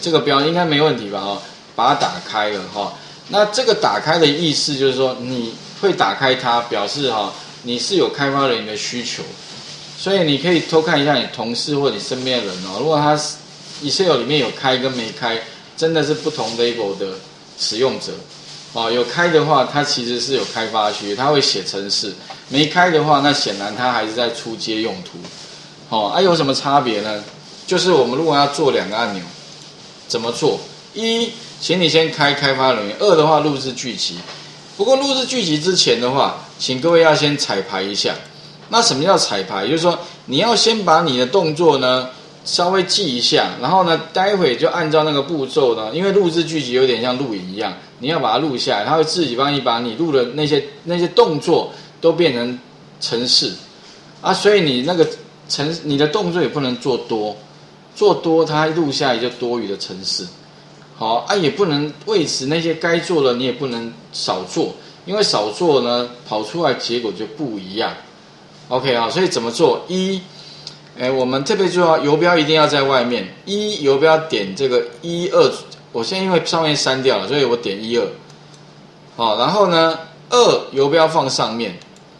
这个标应该没问题吧？哈，把它打开了哈。那这个打开的意思就是说，你会打开它，表示哈你是有开发人员的需求，所以你可以偷看一下你同事或你身边的人哦。如果他 Excel 里面有开跟没开，真的是不同 level 的使用者。哦，有开的话，它其实是有开发区，它会写程式；没开的话，那显然它还是在出街用途。哦，有什么差别呢？就是我们如果要做2个按钮，怎么做？一，请你先开开发人员；二的话，录制剧集。不过录制剧集之前的话，请各位要先彩排一下。那什么叫彩排？也就是说，你要先把你的动作呢稍微记一下，然后呢，待会就按照那个步骤呢，因为录制剧集有点像录影一样，你要把它录下来，它会自己帮你把你录的那些动作都变成程式啊，所以你那个你的动作也不能做多它录下来就多余的程式。好啊，也不能为此那些该做的你也不能少做，因为少做呢，跑出来结果就不一样。OK 啊，所以怎么做？一，我们特别注意啊，游标一定要在外面。一，游标点这个1、2，我现在因为上面删掉了，所以我点1、2。好，然后呢，2游标放上面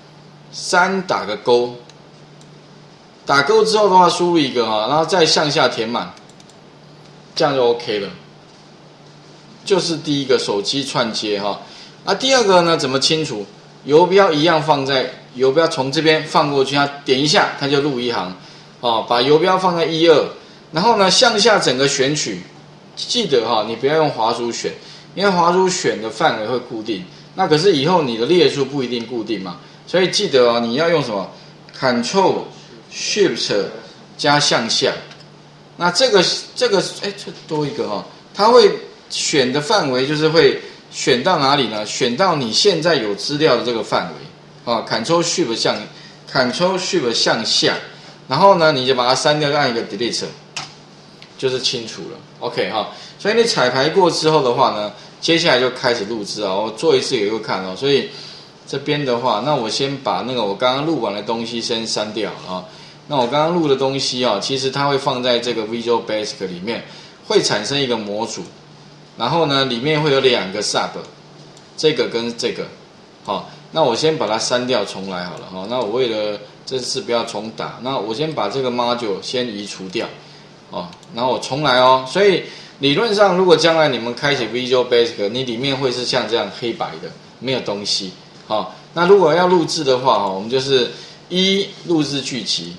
，3打个勾。打勾之后的话，输入一个哈，然后再向下填满，这样就 OK 了。就是第一个手机串接哈。那第二个呢，怎么清除？游标一样放在游标从这边放过去，它点一下它就录一行。哦，把游标放在1、2，然后呢向下整个选取，记得哈，你不要用滑鼠选，因为滑鼠选的范围会固定，那可是以后你的列数不一定固定嘛，所以记得哦，你要用什么 Ctrl+Shift 加向下，那这个这多一个哈，它会选的范围就是会选到哪里呢？选到你现在有资料的这个范围啊 ，Ctrl+Shift 向下。然后呢，你就把它删掉，按一个 delete， 就是清除了。OK 哈，所以你彩排过之后的话呢，接下来就开始录制啊。我做一次给各位看哦。所以这边的话，那我先把那个我刚刚录完的东西先删掉啊。那我刚刚录的东西啊，其实它会放在这个 Visual Basic 里面，会产生一个模组，然后呢，里面会有2个 sub， 这个跟这个。好，那我先把它删掉，重来好了哈。那我为了这次不要重打，那我先把这个 module 先移除掉，哦，然后我重来哦。所以理论上，如果将来你们开启 Visual Basic， 你里面会是像这样黑白的，没有东西。好，那如果要录制的话，我们就是1录制剧集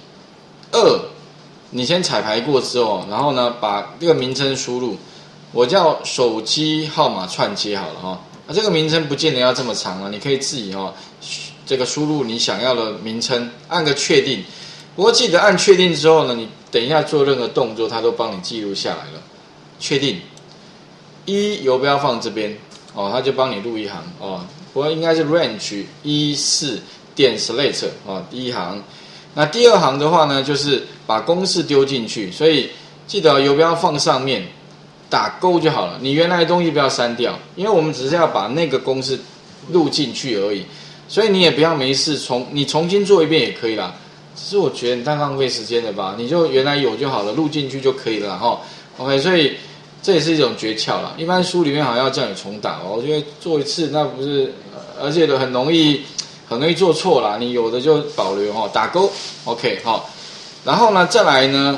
，2你先彩排过之后，然后呢把这个名称输入，我叫手机号码串接好了哈。这个名称不见得要这么长啊，你可以自己这个输入你想要的名称，按个确定。不过记得按确定之后呢，你等一下做任何动作，它都帮你记录下来了。确定。1游标放这边哦，它就帮你录一行哦。不过应该是 range 14点 select 哦，第一行。那第二行的话呢，就是把公式丢进去，所以记得游标放上面。打勾就好了，你原来的东西不要删掉，因为我们只是要把那个公式录进去而已，所以你也不要没事你重新做一遍也可以啦。只是我觉得你太浪费时间了吧，你就原来有就好了，录进去就可以了哈。OK， 所以这也是一种诀窍啦。一般书里面好像要叫你重打，我觉得做一次那不是，而且很容易做错啦。你有的就保留哈，打勾 OK 哈。然后呢，再来呢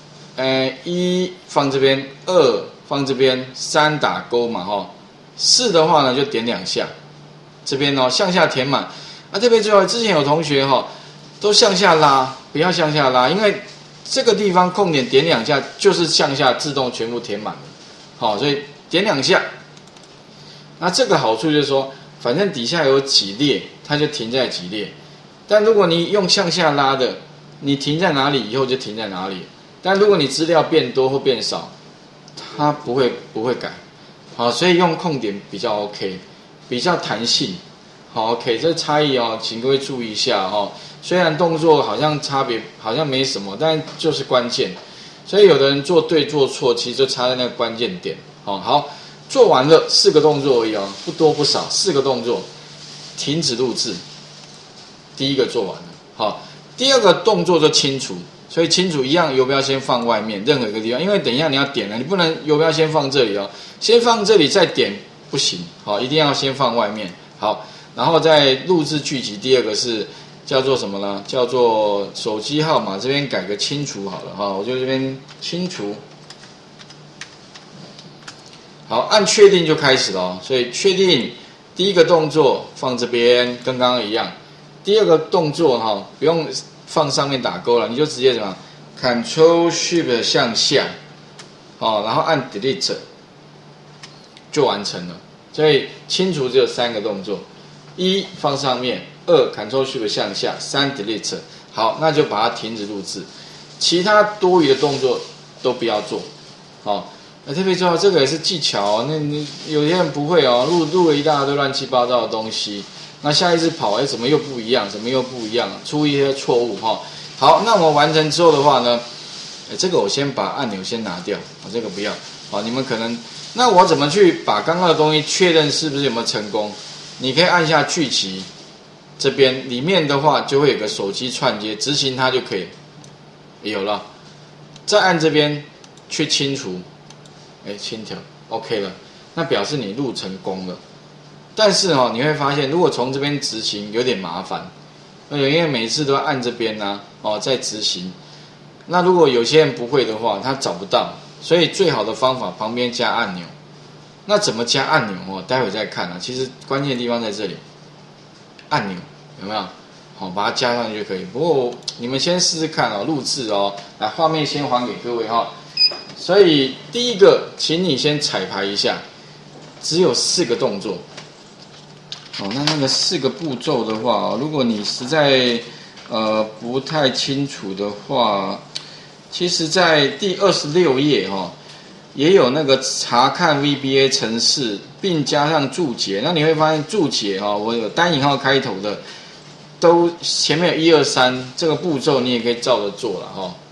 ，1放这边，2放这边，3打勾嘛哈，4的话呢就点2下，这边向下填满。特别注意，之前有同学都向下拉，不要向下拉，因为这个地方空点点2下就是向下自动全部填满了。好，所以点2下。那这个好处就是说，反正底下有几列，它就停在几列。但如果你用向下拉的，你停在哪里以后就停在哪里。但如果你资料变多或变少，它不会改，好，所以用空点比较 OK， 比较弹性，好 OK， 这差异请各位注意一下虽然动作好像差别好像没什么，但就是关键，所以有的人做对做错，其实就差在那个关键点。好，做完了4个动作而已不多不少，4个动作，停止录制，第一个做完了。好，第二个动作就清除， 所以清除一样，游标先放外面任何一个地方，因为等一下你要点了，你不能游标先放这里哦，先放这里再点不行，好，一定要先放外面。好，然后再录制剧集。第二个是叫做什么呢？叫做手机号码这边改个清除好了哈，我就这边清除。好，按确定就开始了哦。所以确定第一个动作放这边，跟刚刚一样。第二个动作哈，不用放上面打勾了，你就直接怎么 Ctrl Shift 向下，好，然后按 Delete 就完成了。所以清除只有3个动作：一放上面，2 Ctrl Shift 向下，3 Delete。好，那就把它停止录制，其他多余的动作都不要做。好。特别重要，这个也是技巧哦。那有些人不会哦，录了一大堆乱七八糟的东西，那下一次跑，怎么又不一样？怎么又不一样？出一些错误哈。好，那我们完成之后的话呢，这个我先把按钮先拿掉，这个不要。好，你们可能，那我怎么去把刚刚的东西确认是不是有没有成功？你可以按下剧集这边，里面的话就会有个手机串接，执行它就可以。有了，再按这边去清除。清条 OK 了，那表示你录成功了。但是你会发现，如果从这边执行有点麻烦，因为每次都要按这边再执行。那如果有些人不会的话，他找不到，所以最好的方法旁边加按钮。那怎么加按钮待会再看啊。其实关键的地方在这里，按钮有没有？好，把它加上去就可以。不过你们先试试看录制来，画面先还给各位所以第一个，请你先彩排一下，只有4个动作。那个4个步骤的话，如果你实在不太清楚的话，其实在第26页也有那个查看 VBA 程式，并加上注解。那你会发现注解我有单引号开头的，都前面有1、2、3这个步骤，你也可以照着做了